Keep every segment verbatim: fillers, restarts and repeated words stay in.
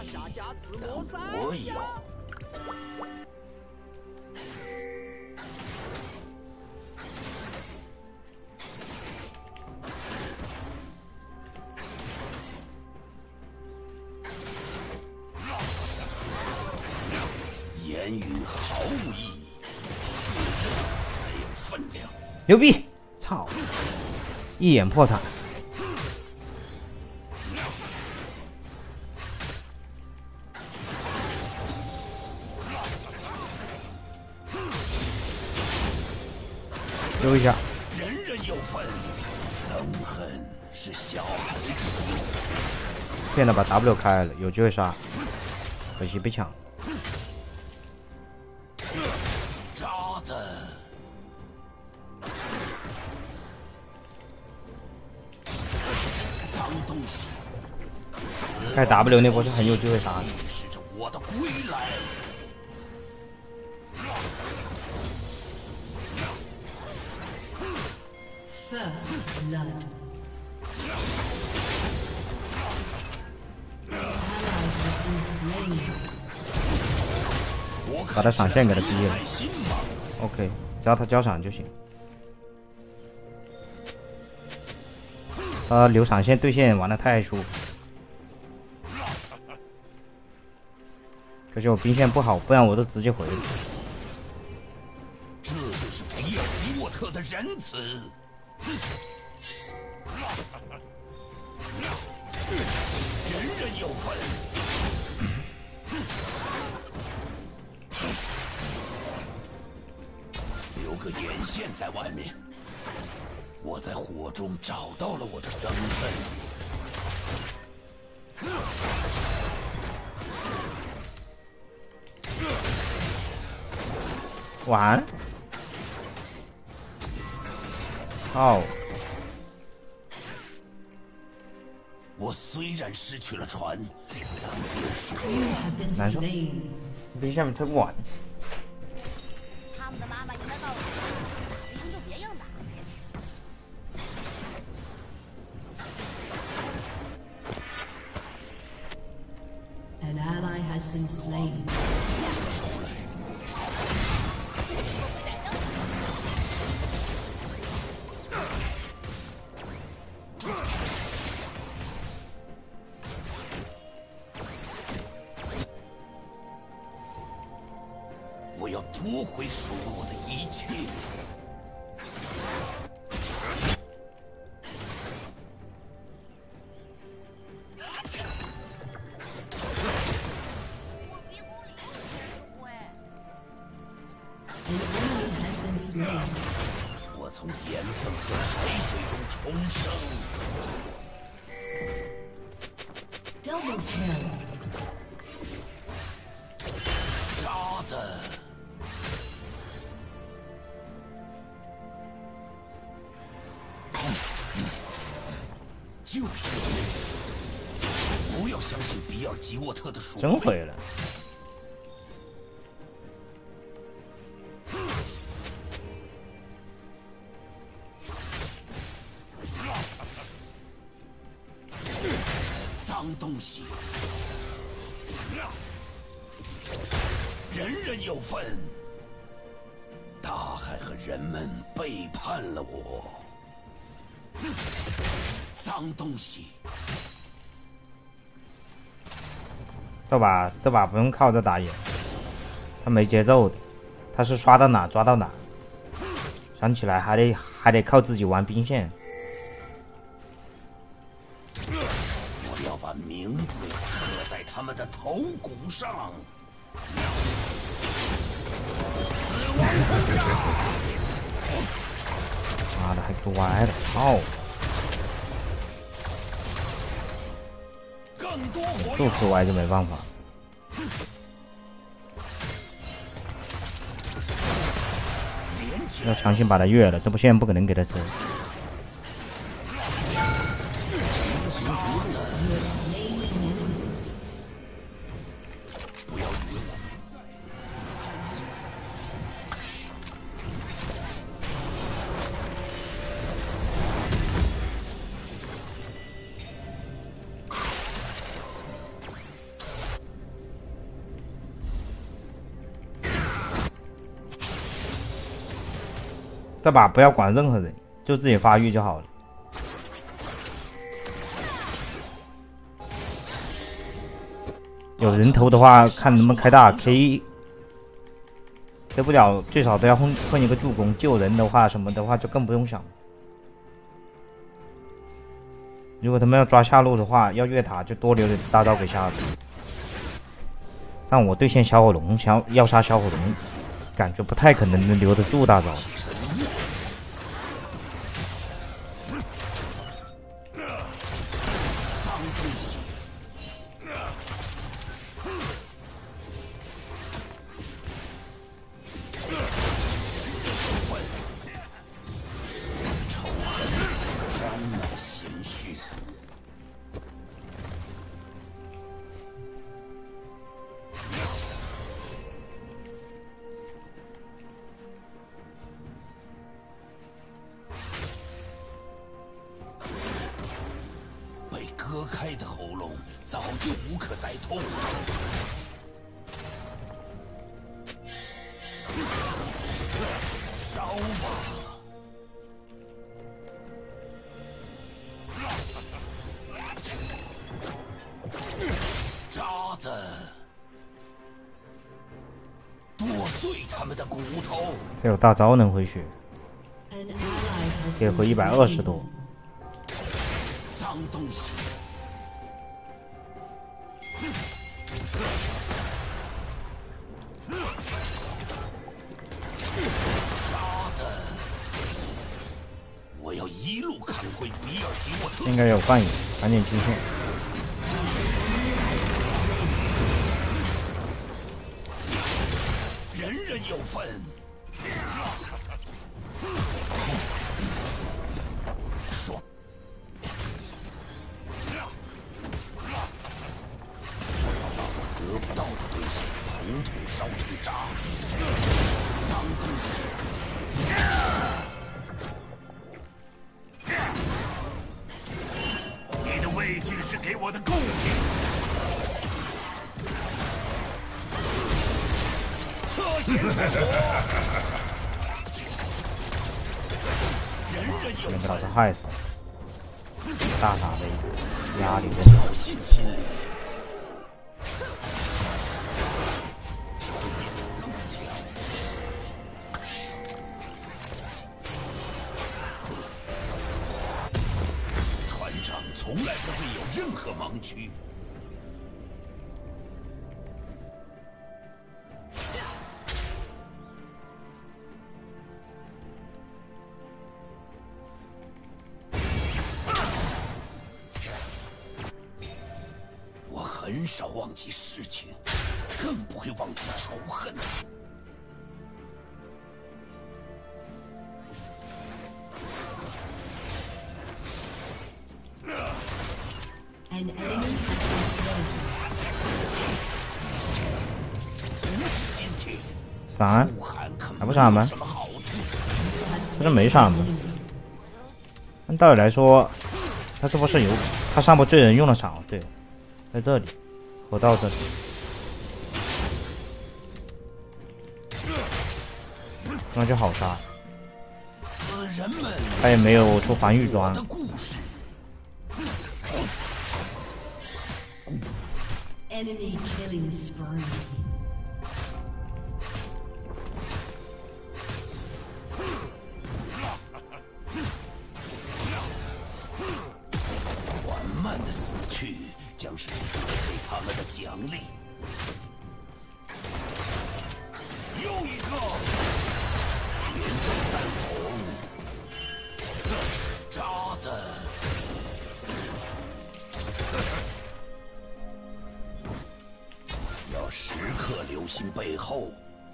但我有。言语毫无意义，血肉才有分量。 牛逼！操！一眼破产。丢一下。 人人有份，憎恨是小孩子的用词。 骗了把 W 开了，有机会杀，可惜被抢。 渣子。脏东西。 开 W 那波是很有机会杀的。 预示着我的归来。 First blood. Allies have been slain. 把他闪现给他逼了。OK， 只要他交闪就行。他留闪现对线玩的太舒服，可惜我兵线不好，不然我都直接回了。 这就是比尔吉沃特的仁慈。人人有份。留个眼线在外面。我在火中找到了我的憎恨。完。哦。 我虽然失去了船，但便是难受。逼下面推不完。 他们的妈妈应该告诉我，离婚就别硬打。 An ally has been slain. 我要夺回属于我的一切。我从岩洞和海水中重生。 Double kill. 渣子。就是不要相信比尔吉沃特的属真回了。 脏东西。人人有份。大海和人们背叛了我。脏东西。 这把这把不用靠着打野，他没节奏的，他是刷到哪抓到哪，想起来还得还得靠自己玩兵线。 我要把名字刻在他们的头骨上。死亡轰炸！ 妈的，还给我歪了，操！就吃歪就没办法。要强行把他越了，这波线不可能给他吃。 这把不要管任何人，就自己发育就好了。有人头的话，看能不能开大 K， 开不了最少都要混混一个助攻。救人的话什么的话就更不用想了。如果他们要抓下路的话，要越塔就多留点大招给下路。但我对线小火龙，想要杀小火龙，感觉不太可能能留得住大招。 割开的喉咙早就无可再痛了。烧吧！渣子，剁碎他们的骨头。 他有大招能回血，可以回一百二十多。 脏东西！我要一路砍回比尔吉沃特。 应该有半野，赶紧清线。 人人有份。说。得不到的东西，统统烧成渣。脏东西。你的畏惧是给我的贡品。侧先出人人有能把他害死，大傻的压力侥幸心理。船长从来不会有任何盲区。我很少忘记事情，更不会忘记仇恨。 An enemy has been slain. 闪，还不闪吗？这是没闪吗？按道理来说，他是不是有他上波追人用了闪？对，在这里，河道这里。那就好杀。他也没有出防御装。 Enemy killing spree. 缓慢的死去将是赐给他们的奖励。又一个连中三红，渣子。要时刻留心背后。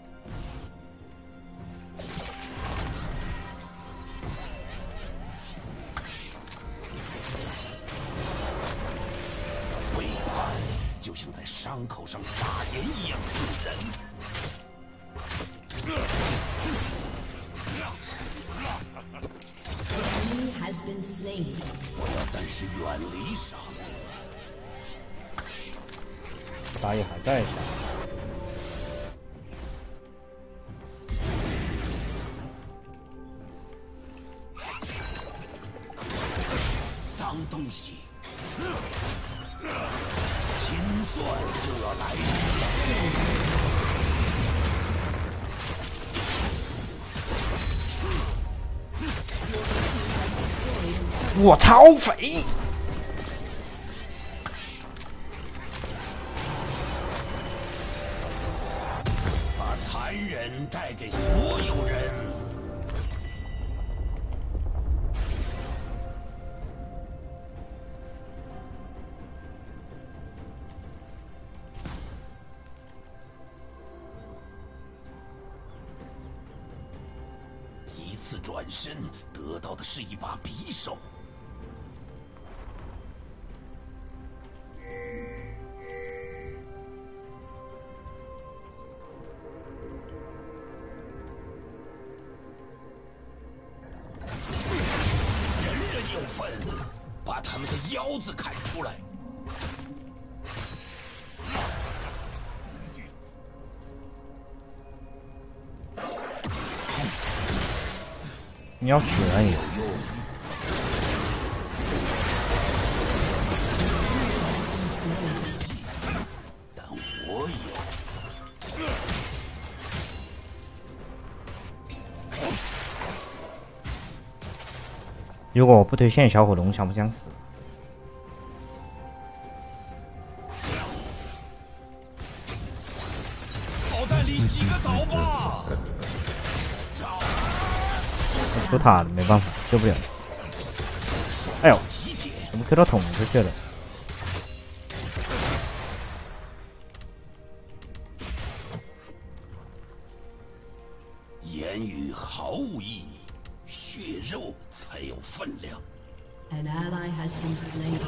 背叛就像在伤口上撒盐一样刺人。 Enemy has been slain. 我要暂时远离沙漠。 打野还在下。 算就要来临了。我超肥！ 把残忍带给所有人。一次转身得到的是一把匕首。有份，把他们的腰子砍出来。 你要死啊你！ 但我有。 如果我不推荐小火龙，想不想死？ 好蛋里洗个澡吧。 出塔了，没办法，救不了。哎呦，怎么 Q 到捅出去了？ 言语毫无意义，血肉才有分量。 An ally has been slain.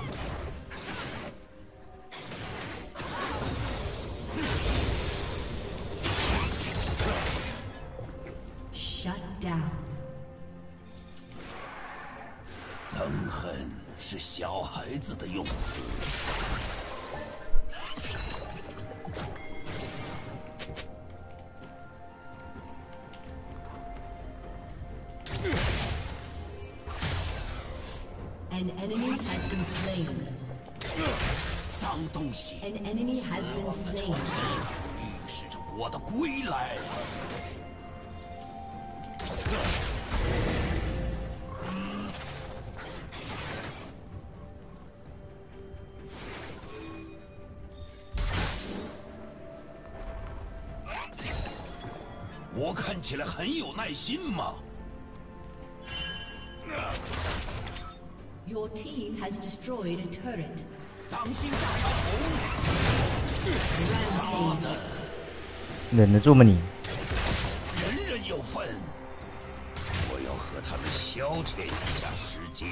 Shut down. 憎恨是小孩子的用词。 An enemy has been slain. 脏东西！ An enemy has been slain. 预示着我的归来。我看起来很有耐心吗？ Your team has destroyed a turret. 当心炸场红！ Rampage. 忍得住吗你？ 人人有份。我要和他们消遣一下时间。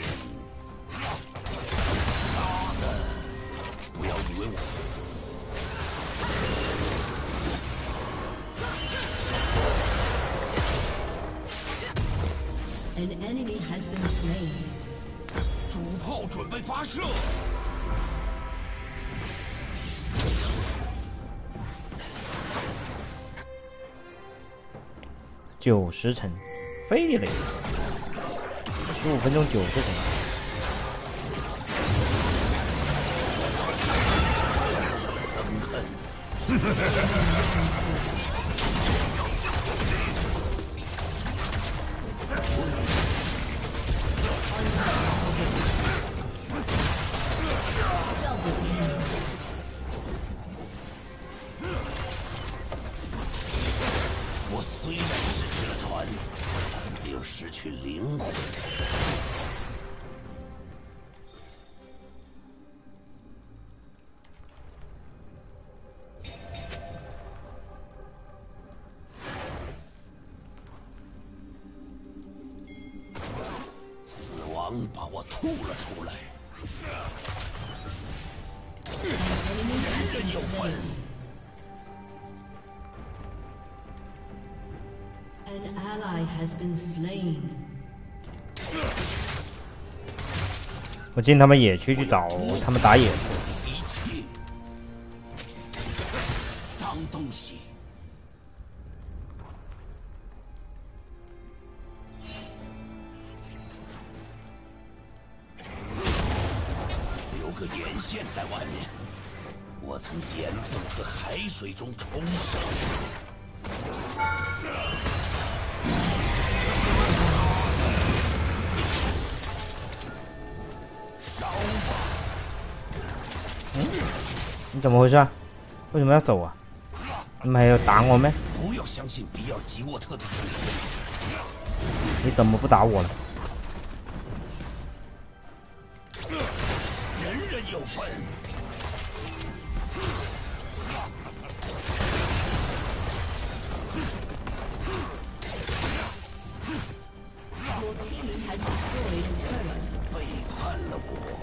妈的！不要以为我。 An enemy has been slain. 主炮准备发射。 九十层，飞了！十五分钟九十层。 憎恨。我虽然失去了船，但没有失去灵魂。死亡把我吐了出来。人人有份。 An ally has been slain. 我进他们野区去找他们打野。 一切脏东西。留个眼线在外面，我从岩洞和海水中重生。烧吧！ 嗯，你怎么回事啊？为什么要走啊？你们还要打我没？ 不要相信比尔吉沃特的水分。 你怎么不打我了？ 人人有份。 背叛了我。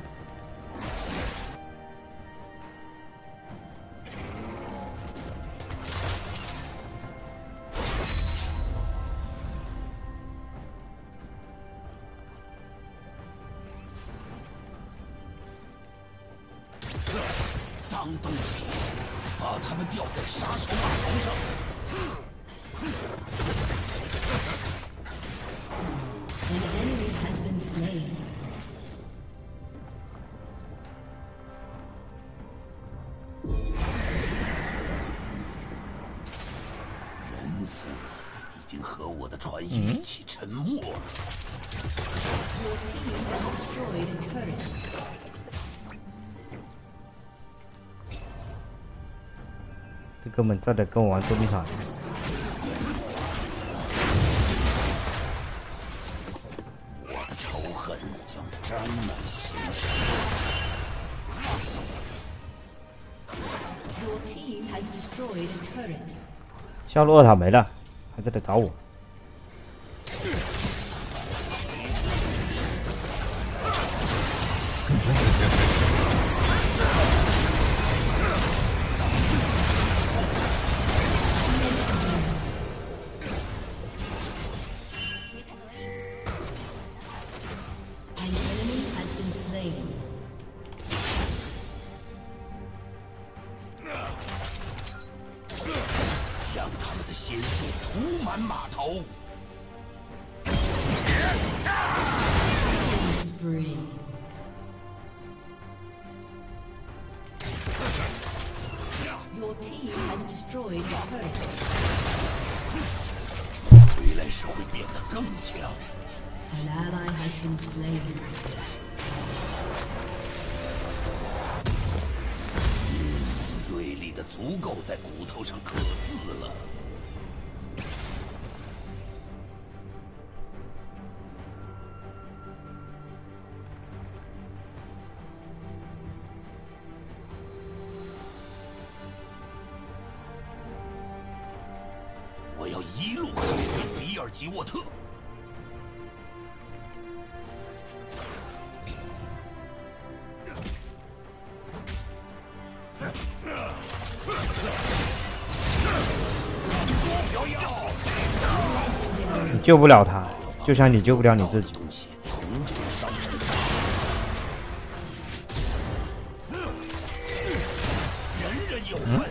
脏东西，把他们吊在杀手码头上。 An enemy has been slain. 仁慈已经和我的船一起沉没了。 Your team has destroyed a turret. 这哥们在这跟我玩捉迷藏。 仇恨将沾满心事。 Your team has destroyed a turret. 下路二塔没了，还在这找我。 让他们的鲜血涂满码头。 Spree. Your team has destroyed a turret. 回来时会变得更强。 An ally has been slain. 锐利的足够在骨头上刻字了。 我要一路毁灭比尔吉沃特。 你救不了他，就像你救不了你自己。 嗯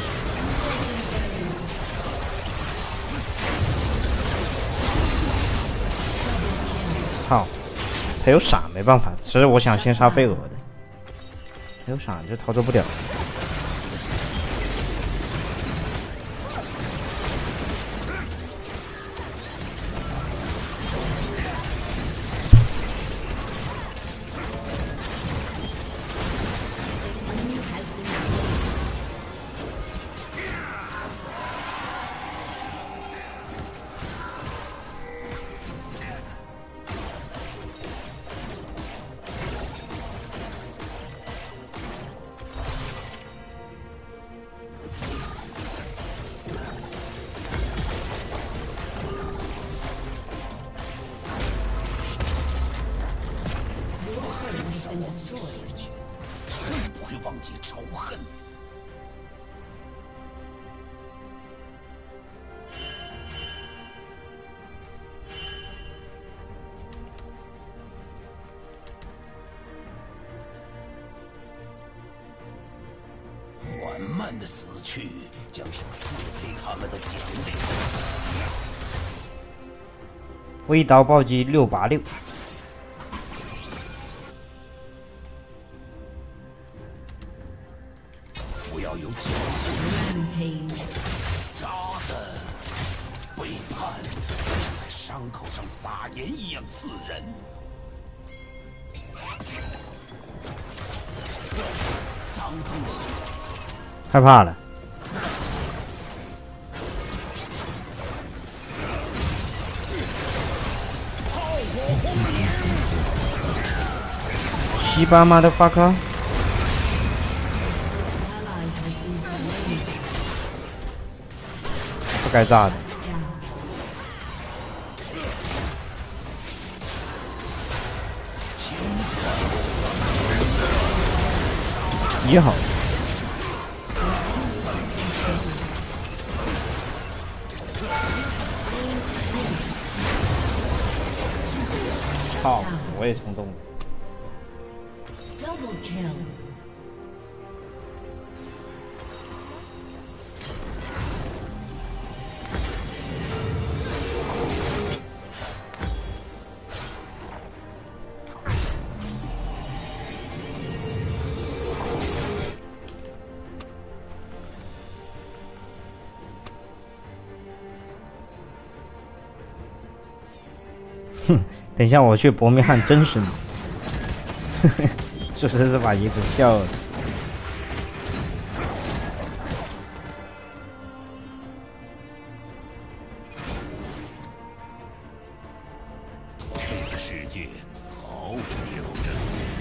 操，他有闪没办法，其实我想先杀飞蛾的，他有闪就操作不了。 世界绝不会忘记仇恨。缓慢的死去将是赐给他们的奖励。 微刀暴击六八六。 不要有侥幸。渣子，背叛，在伤口上撒盐一样刺人。脏东西， 害怕了。西巴妈的 fuck！ 不该炸的。一好。操！我也冲动了。 Double kill. 哼，等一下我去伯明翰真实你。说是是把椅子掉了。 这个世界毫无留人，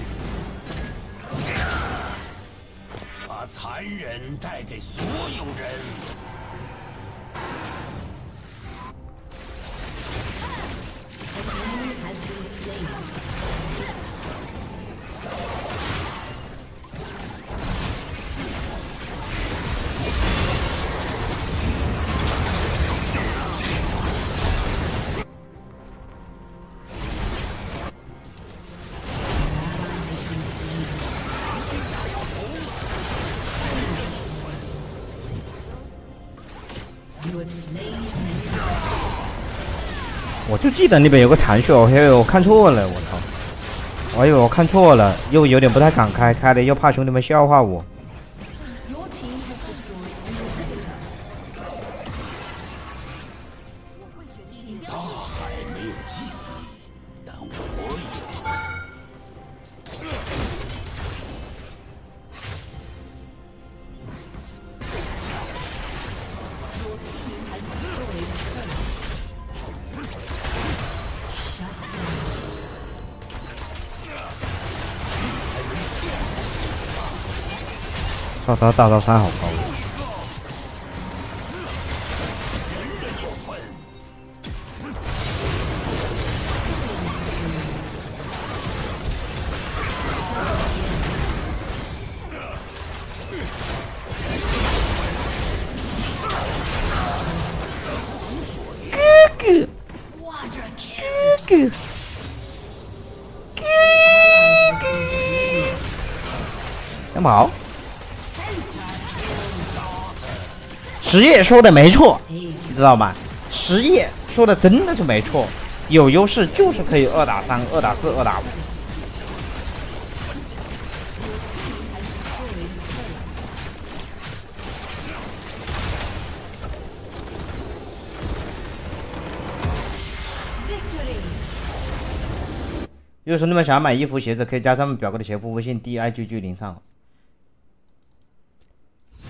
把残忍带给所有人。 我就记得那边有个残血，我以为我看错了，我操！我以为我看错了，又有点不太敢开，开的又怕兄弟们笑话我。 大海没有记忆，但我有。 操他大招三好高。哥哥，哥哥。干嘛？实业说的没错，你知道吗？实业说的真的是没错，有优势就是可以二打三、二打四、二打五。如果说你们想要买衣服、鞋子，可以加上我们表哥的鞋服微信 D I G G 零上。